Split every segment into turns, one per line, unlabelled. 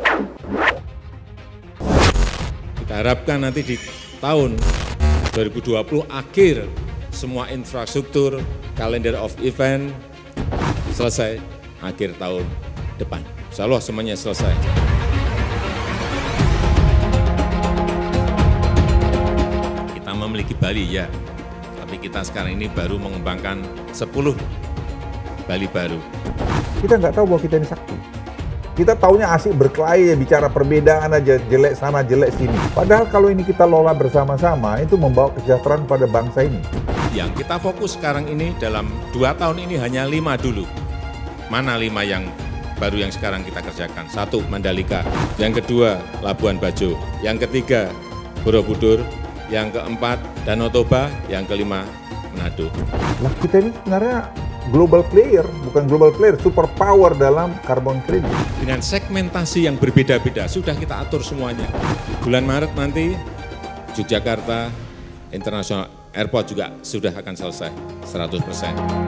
Kita harapkan nanti di tahun 2020 akhir semua infrastruktur, kalender of event selesai akhir tahun depan. Insya Allah semuanya selesai. Kita memiliki Bali ya, tapi kita sekarang ini baru mengembangkan 10 Bali baru.
Kita nggak tahu bahwa kita ini sakti. Kita taunya asik berkelahi, bicara perbedaan aja, jelek sana, jelek sini. Padahal kalau ini kita lola bersama-sama, itu membawa kesejahteraan pada bangsa ini.
Yang kita fokus sekarang ini dalam 2 tahun ini hanya 5 dulu. Mana 5 yang baru yang sekarang kita kerjakan? 1, Mandalika. Yang kedua, Labuan Bajo. Yang ketiga, Borobudur. Yang keempat, Danau Toba. Yang kelima, Manado.
Lah kita ini sebenarnya global player, bukan global player, super power dalam carbon credit.
Dengan segmentasi yang berbeda-beda, sudah kita atur semuanya. Bulan Maret nanti, Yogyakarta International Airport juga sudah akan selesai 100%.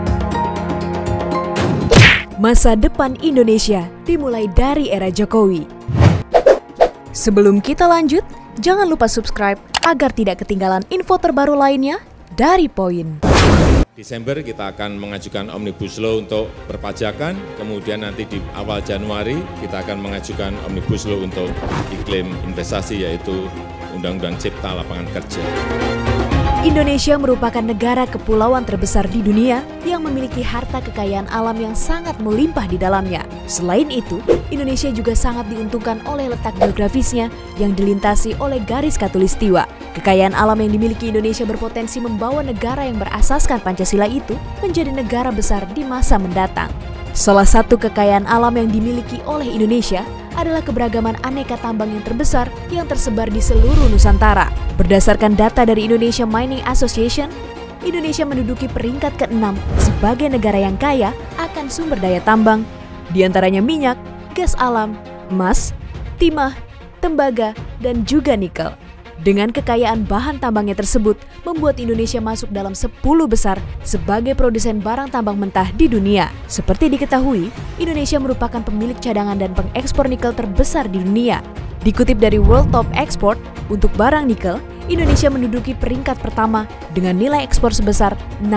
Masa depan Indonesia dimulai dari era Jokowi. Sebelum kita lanjut, jangan lupa subscribe agar tidak ketinggalan info terbaru lainnya dari Poin.
Desember kita akan mengajukan Omnibus Law untuk perpajakan, kemudian nanti di awal Januari kita akan mengajukan Omnibus Law untuk iklim investasi, yaitu Undang-Undang Cipta Lapangan Kerja.
Indonesia merupakan negara kepulauan terbesar di dunia yang memiliki harta kekayaan alam yang sangat melimpah di dalamnya. Selain itu, Indonesia juga sangat diuntungkan oleh letak geografisnya yang dilintasi oleh garis khatulistiwa. Kekayaan alam yang dimiliki Indonesia berpotensi membawa negara yang berasaskan Pancasila itu menjadi negara besar di masa mendatang. Salah satu kekayaan alam yang dimiliki oleh Indonesia adalah keberagaman aneka tambang yang terbesar yang tersebar di seluruh Nusantara. Berdasarkan data dari Indonesia Mining Association, Indonesia menduduki peringkat ke-6 sebagai negara yang kaya akan sumber daya tambang, diantaranya minyak, gas alam, emas, timah, tembaga, dan juga nikel. Dengan kekayaan bahan tambangnya tersebut, membuat Indonesia masuk dalam 10 besar sebagai produsen barang tambang mentah di dunia. Seperti diketahui, Indonesia merupakan pemilik cadangan dan pengekspor nikel terbesar di dunia. Dikutip dari World Top Export, untuk barang nikel, Indonesia menduduki peringkat pertama dengan nilai ekspor sebesar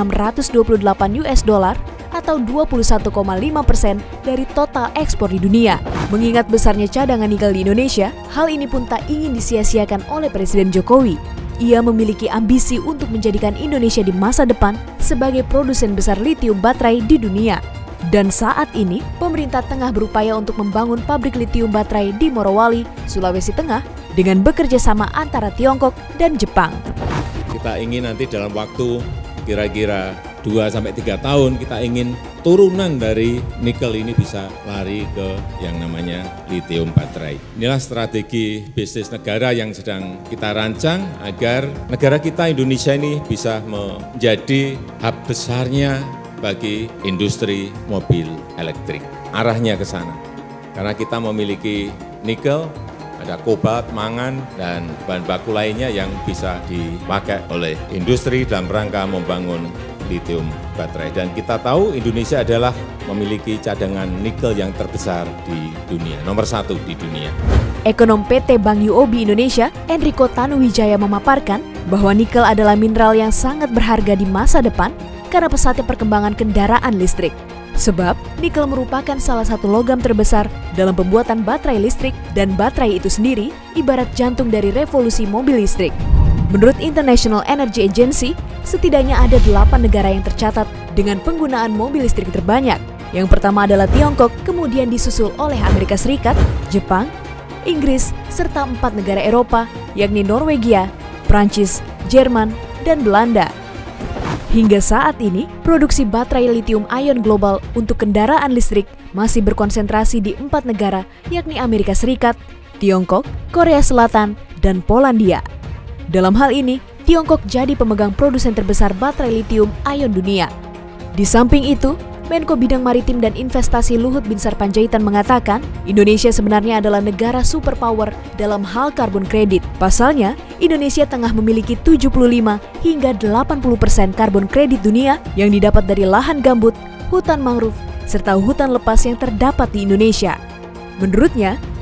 $628 atau 21,5% dari total ekspor di dunia. Mengingat besarnya cadangan nikel di Indonesia, hal ini pun tak ingin disia-siakan oleh Presiden Jokowi. Ia memiliki ambisi untuk menjadikan Indonesia di masa depan sebagai produsen besar litium baterai di dunia. Dan saat ini, pemerintah tengah berupaya untuk membangun pabrik litium baterai di Morowali, Sulawesi Tengah, dengan bekerja sama antara Tiongkok dan Jepang.
Kita ingin nanti dalam waktu kira-kira 2-3 tahun kita ingin turunan dari nikel ini bisa lari ke yang namanya lithium baterai. Inilah strategi bisnis negara yang sedang kita rancang agar negara kita Indonesia ini bisa menjadi hub besarnya bagi industri mobil elektrik. Arahnya ke sana. Karena kita memiliki nikel, ada kobalt, mangan, dan bahan baku lainnya yang bisa dipakai oleh industri dalam rangka membangun lithium baterai. Dan kita tahu Indonesia adalah memiliki cadangan nikel yang terbesar di dunia, nomor 1 di dunia.
Ekonom PT Bank UOB Indonesia, Enrico Tanuwijaya memaparkan bahwa nikel adalah mineral yang sangat berharga di masa depan karena pesatnya perkembangan kendaraan listrik. Sebab, nikel merupakan salah satu logam terbesar dalam pembuatan baterai listrik dan baterai itu sendiri ibarat jantung dari revolusi mobil listrik. Menurut International Energy Agency, setidaknya ada 8 negara yang tercatat dengan penggunaan mobil listrik terbanyak. Yang pertama adalah Tiongkok, kemudian disusul oleh Amerika Serikat, Jepang, Inggris, serta 4 negara Eropa, yakni Norwegia, Prancis, Jerman, dan Belanda. Hingga saat ini, produksi baterai lithium ion global untuk kendaraan listrik masih berkonsentrasi di 4 negara, yakni Amerika Serikat, Tiongkok, Korea Selatan, dan Polandia. Dalam hal ini, Tiongkok jadi pemegang produsen terbesar baterai lithium ion dunia. Di samping itu, Menko Bidang Maritim dan Investasi Luhut Binsar Panjaitan mengatakan, Indonesia sebenarnya adalah negara superpower dalam hal karbon kredit. Pasalnya, Indonesia tengah memiliki 75 hingga 80% karbon kredit dunia yang didapat dari lahan gambut, hutan mangrove, serta hutan lepas yang terdapat di Indonesia. Menurutnya,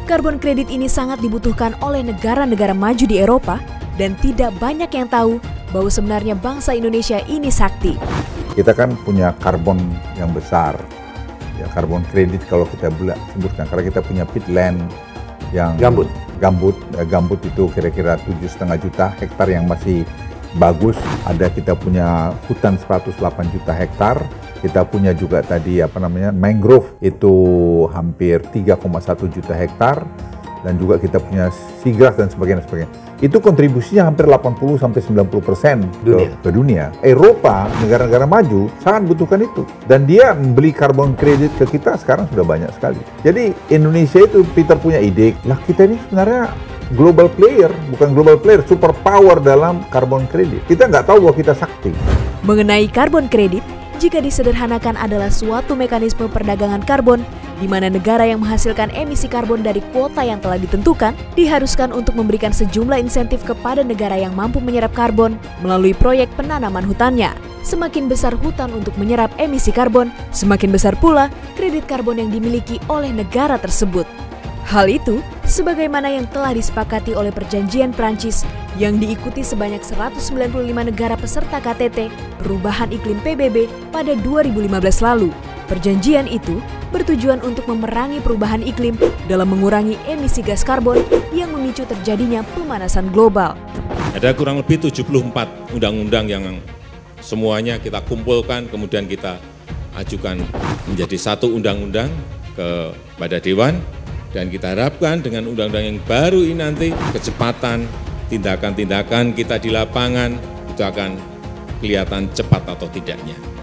Karbon kredit ini sangat dibutuhkan oleh negara-negara maju di Eropa dan tidak banyak yang tahu bahwa sebenarnya bangsa Indonesia ini sakti.
Kita kan punya karbon yang besar, ya karbon kredit kalau kita sebutkan, karena kita punya peatland yang gambut itu kira-kira 7,5 juta hektar yang masih bagus. Ada kita punya hutan 108 juta hektar. Kita punya juga tadi mangrove itu hampir 3,1 juta hektar, dan juga kita punya seagrass dan sebagainya. Itu kontribusinya hampir 80-90% ke dunia. Eropa, negara-negara maju sangat butuhkan itu, dan dia membeli karbon kredit ke kita sekarang sudah banyak sekali. Jadi Indonesia itu, Peter punya ide, lah kita ini sebenarnya global player, bukan global player, super power dalam karbon kredit. Kita nggak tahu bahwa kita sakti.
Mengenai karbon kredit, jika disederhanakan adalah suatu mekanisme perdagangan karbon di mana negara yang menghasilkan emisi karbon dari kuota yang telah ditentukan diharuskan untuk memberikan sejumlah insentif kepada negara yang mampu menyerap karbon melalui proyek penanaman hutannya. Semakin besar hutan untuk menyerap emisi karbon, semakin besar pula kredit karbon yang dimiliki oleh negara tersebut. Hal itu sebagaimana yang telah disepakati oleh Perjanjian Prancis yang diikuti sebanyak 195 negara peserta KTT Perubahan Iklim PBB pada 2015 lalu. Perjanjian itu bertujuan untuk memerangi perubahan iklim dalam mengurangi emisi gas karbon yang memicu terjadinya pemanasan global.
Ada kurang lebih 74 undang-undang yang semuanya kita kumpulkan, kemudian kita ajukan menjadi satu undang-undang kepada Dewan. Dan kita harapkan dengan undang-undang yang baru ini nanti kecepatan tindakan-tindakan kita di lapangan itu akan kelihatan cepat atau tidaknya.